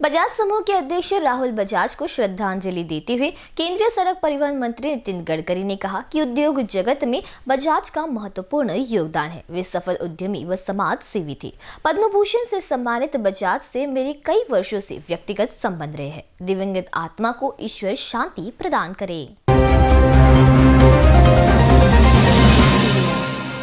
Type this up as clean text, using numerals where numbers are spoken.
बजाज समूह के अध्यक्ष राहुल बजाज को श्रद्धांजलि देते हुए केंद्रीय सड़क परिवहन मंत्री नितिन गडकरी ने कहा कि उद्योग जगत में बजाज का महत्वपूर्ण योगदान है। वे सफल उद्यमी व समाज सेवी थे। पद्म भूषण से सम्मानित बजाज से मेरे कई वर्षों से व्यक्तिगत संबंध रहे हैं। दिवंगत आत्मा को ईश्वर शांति प्रदान करे।